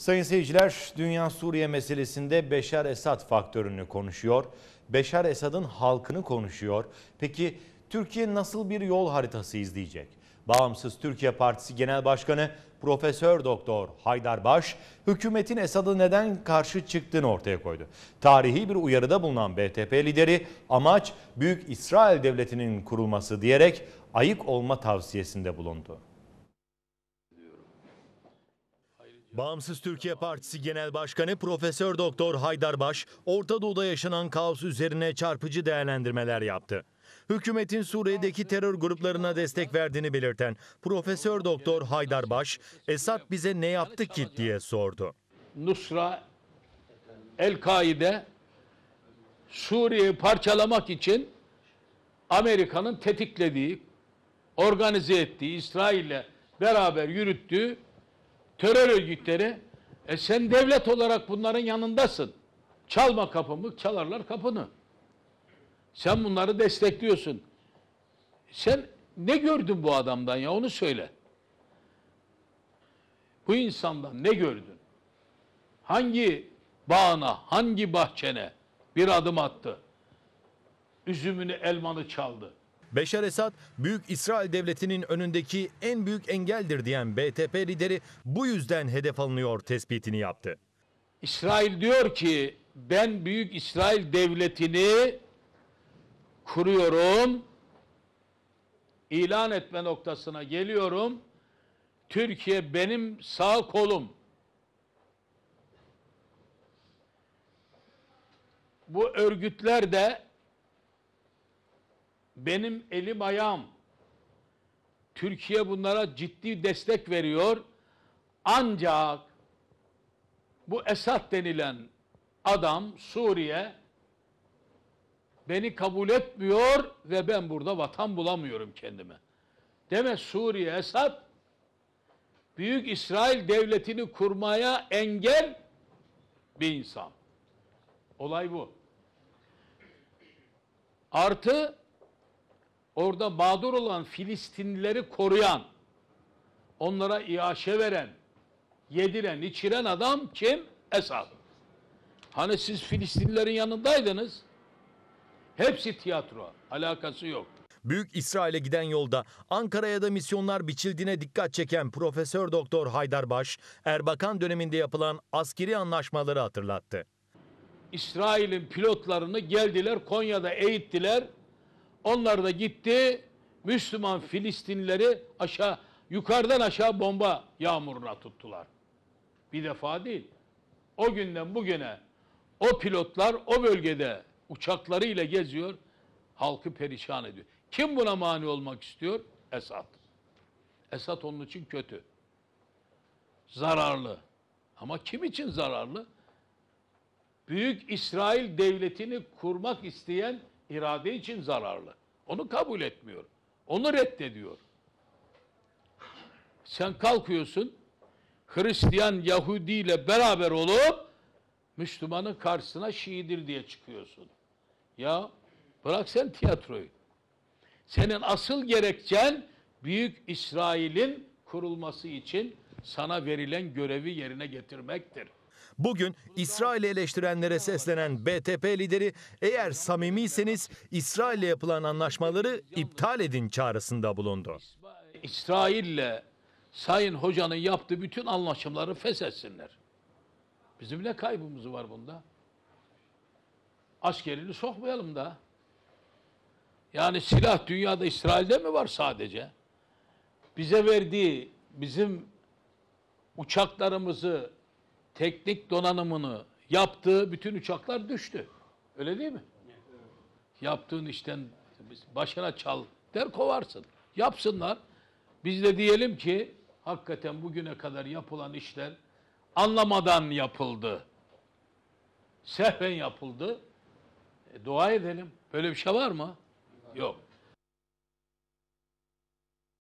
Sayın seyirciler, dünya Suriye meselesinde Beşar Esad faktörünü konuşuyor. Beşar Esad'ın halkını konuşuyor. Peki Türkiye nasıl bir yol haritası izleyecek? Bağımsız Türkiye Partisi Genel Başkanı Profesör Doktor Haydar Baş, hükümetin Esad'a neden karşı çıktığını ortaya koydu. Tarihi bir uyarıda bulunan BTP lideri, amaç Büyük İsrail Devleti'nin kurulması diyerek ayık olma tavsiyesinde bulundu. Bağımsız Türkiye Partisi Genel Başkanı Profesör Doktor Haydar Baş, Orta Doğu'da yaşanan kaos üzerine çarpıcı değerlendirmeler yaptı. Hükümetin Suriye'deki terör gruplarına destek verdiğini belirten Profesör Doktor Haydar Baş, Esad bize ne yaptı ki diye sordu. Nusra, El-Kaide Suriye'yi parçalamak için Amerika'nın tetiklediği, organize ettiği, İsrail'le beraber yürüttüğü terör örgütleri, sen devlet olarak bunların yanındasın. Çalma kapımı, çalarlar kapını. Sen bunları destekliyorsun. Sen ne gördün bu adamdan ya, onu söyle. Bu insandan ne gördün? Hangi bağına, hangi bahçene bir adım attı? Üzümünü, elmanı çaldı. Beşar Esad, Büyük İsrail Devleti'nin önündeki en büyük engeldir diyen BTP lideri bu yüzden hedef alınıyor tespitini yaptı. İsrail diyor ki, ben Büyük İsrail Devleti'ni kuruyorum, ilan etme noktasına geliyorum. Türkiye benim sağ kolum. Bu örgütler de benim elim ayağım. Türkiye bunlara ciddi destek veriyor. Ancak bu Esad denilen adam, Suriye, beni kabul etmiyor ve ben burada vatan bulamıyorum kendime. Deme Suriye, Esad Büyük İsrail Devleti'ni kurmaya engel bir insan. Olay bu. Artı orada mağdur olan Filistinlileri koruyan, onlara iaşe veren, yediren, içiren adam kim? Esad. Hani siz Filistinlilerin yanındaydınız? Hepsi tiyatro, alakası yok. Büyük İsrail'e giden yolda Ankara'ya da misyonlar biçildiğine dikkat çeken Profesör Doktor Haydar Baş, Erbakan döneminde yapılan askeri anlaşmaları hatırlattı. İsrail'in pilotlarını geldiler, Konya'da eğittiler. Onlar da gitti, Müslüman Filistinlileri yukarıdan aşağı bomba yağmuruna tuttular. Bir defa değil. O günden bugüne o pilotlar o bölgede uçaklarıyla geziyor, halkı perişan ediyor. Kim buna mani olmak istiyor? Esad. Esad onun için kötü. Zararlı. Ama kim için zararlı? Büyük İsrail Devleti'ni kurmak isteyen irade için zararlı. Onu kabul etmiyor. Onu reddediyor. Sen kalkıyorsun, Hristiyan, Yahudi ile beraber olup Müslümanın karşısına Şiidir diye çıkıyorsun. Ya bırak sen tiyatroyu. Senin asıl gerekçen Büyük İsrail'in kurulması için sana verilen görevi yerine getirmektir. Bugün İsrail'i eleştirenlere seslenen BTP lideri, eğer samimiyseniz İsrail'le yapılan anlaşmaları iptal edin çağrısında bulundu. İsrail'le Sayın Hoca'nın yaptığı bütün anlaşmaları feshetsinler. Bizim ne kaybımız var bunda? Askerini sokmayalım da. Yani silah dünyada İsrail'de mi var sadece? Bize verdiği, bizim uçaklarımızı, teknik donanımını yaptığı bütün uçaklar düştü. Öyle değil mi? Yaptığın işten başına çal der, kovarsın. Yapsınlar. Biz de diyelim ki hakikaten bugüne kadar yapılan işler anlamadan yapıldı. Sehven yapıldı. Dua edelim. Böyle bir şey var mı? Yok.